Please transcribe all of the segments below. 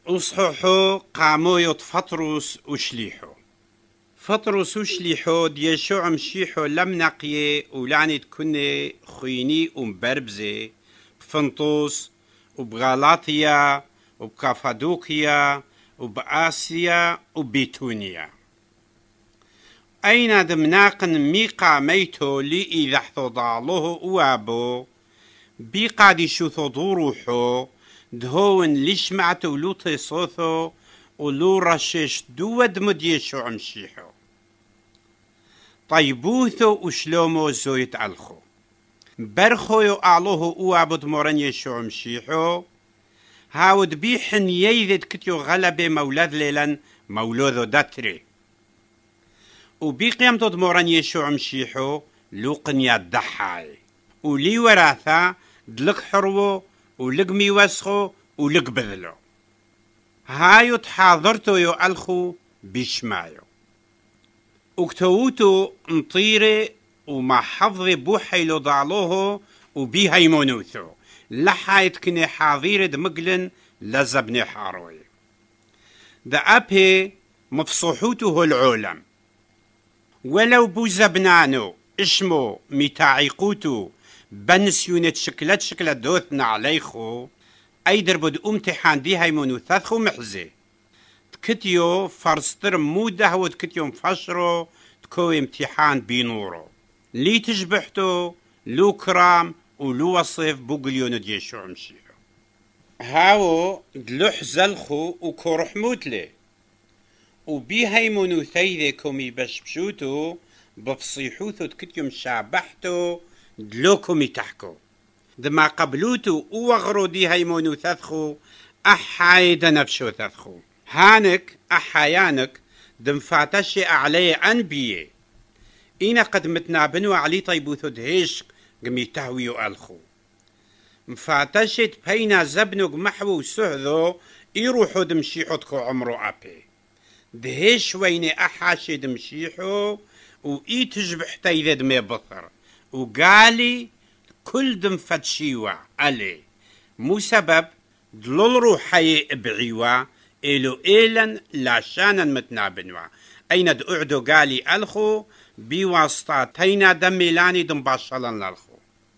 أصححو قامويت فطرس وشليحو. فطرس وشليحو ديشوع مشيحو لم نقيه ولعنة كني خيني ومبربزي بفنطوس وبغلاطيا وبكافادوكيا وبآسيا وبيتونيا. أين دمناقن ميقا ميتو لي إذا حضاله وابو بيقادي شو ثضوروحو دهون ليش معتو لوطي صوثو ولو رشش دود مديشو عمشيحو طيبوثو وشلومو زويت ألخو برخو يو أعلوه وابد مورن يشو عمشيحو هاود بيحن ييذد كتيو غلبي مولاد ليلن مولوذو داتري وبيقيم ضد موران يشوع مشيحو لوقن يدحاي ولي وراثا دلق حرو ولق ميوسخو ولق بذلو هايو تحاضرتو يو ألخو بيشمايو اكتووتو مطيري وما حفظي بوحيلو ضعلوه وبيها يمونوثو لحايت كني حاضير دمقلن لزبني حاروي دا أبي مفصوحوتو العولم ولو بوزبنانو اسمو متاعيقوتو بنسيونت شكلة دوثنا عليخو ايدر بود امتحان دي هايمونو ثاثخو محزي تكتيو فرستر موده وتكتيو مفشرو تكو امتحان بينورو لي تجبحتو لو كرام ولو وصيف بوغليونو ديشو عمشيو هاو دلوح زلخو وكورح موتلي وبيهيمونو ثيذكم يبشبشوتو بفصيحوثو تكتيم شابحتو دلوكم يتحكو دما قبلوتو وغرو دي هيمونو ثثخو أحايد نفشو ثثخو هانك أحيانك دم فاتشي علي أنبيه إنا قد متنابنو علي طيبوثو دهيش قمي تهويو ألخو مفاتشت بينا زبنو قمحو سهذو يروحو دمشيحوتكو عمرو أبي دهيش ويني أحاشي دمشيحو وإي تجبح تيذد مي بطر وقالي كل دم فتشيوا علي مو سبب دلول روحي ابعيوا إلو إيلن لاشانا متنابنوا أين دقعدو قالي ألخو بواسطاتينا دميلاني دم باشلان للخو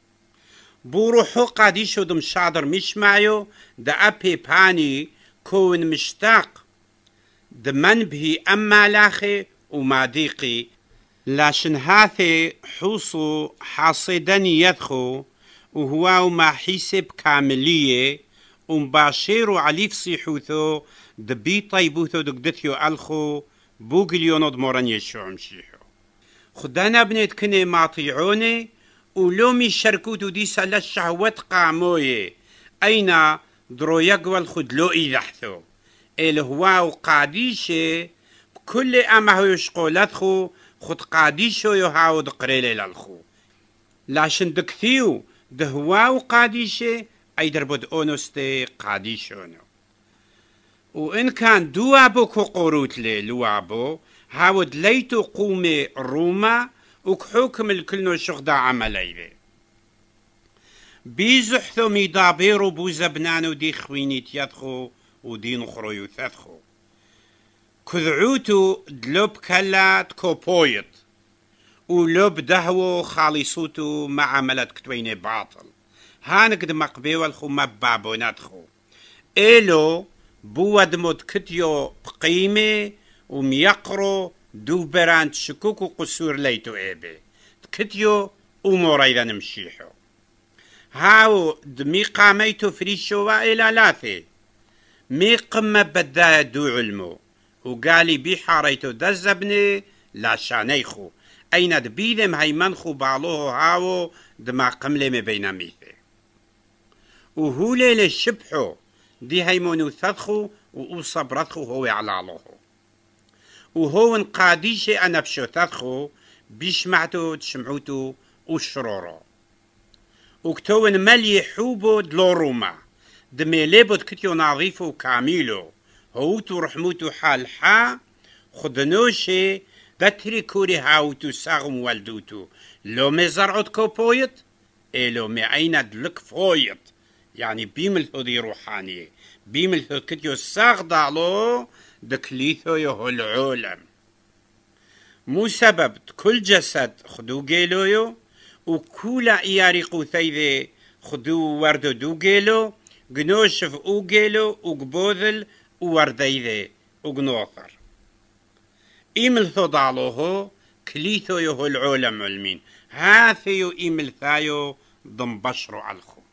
بوروحو قاديشو دم شادر مش معيو دا أبي باني كون مشتاق دمن به أما لاخي وما ديقي لاشن هاثي حوصو حاصدني يدخو وهو ما حسب كاملية ومباشرو عليف صيحوثو دبي طيبوثو دقدتيو ألخو بوغليونو دموران يشو عمشيحو خدانا بنيت كني ماطيعوني ولومي شركوتو دي سالا الشهوات قاموي أين درو يقوال خدلو إيدحثو الهواو قاديشي بكل أما هو يشقولاتخو خد قاديشو يهاو دقريلي للخو لاشن دكثيو دهواو قاديشي أي دربود أونستي قاديشونو وإن كان دوابو كقروت لي لوابو هاود ليتو قومي روما وكحوكم الكلنو شغدا عملي بيزحثو ميدابيرو بوزبنانو دي خويني تيادخو ودين خرو يثاثخو كذعوتو دلوب كلات كوبويت ولوب دهو خالصوتو مع عملت كتويني باطل هانك دمقبيو الخو مبابوناتخو إلو بود مد كتيو بقيمة وميقرو دوبران شكوكو قصور ليتو إيبي كتيو أمور نمشيحو هاو دمي قاميتو فريشو وإلى لاثي مي قمة بداية دو علمو وقالي بي حاريتو دزبني لا شانيخو أين دبيدم هيمنخو بعلوه هاو دما قملي مبين ميثي وهو ليلة شبحو دي هيمونو ثدخو وصبرتخو هو على علوه وهو انقاديشي أنا بشو ثدخو بيشمعتو تشمعوتو وشرورو وكتون ملي حوبو دلوروما دمي ليبود كتيو نظيفو كاميلو هوتو رحموتو حال حا خدنوشي دتري كوري هاوتو ساغم والدوتو لو مزرعوت كوبويت إلو مي عينا دلك فويت يعني بيمل هذي روحانية بيملثو كتيو ساق دالو دكليثو يهو العالم مو سبب كل جسد خدو جيلويو وكولا إياريقو ثيذي خدو وردو دو جيلو جنوشف او جيلو وقبوذل وورديذي وقنوثر إيملثو دالوهو كليثو يهو العالم علمين هاثيو إيملثايو ضم بشرو عالخو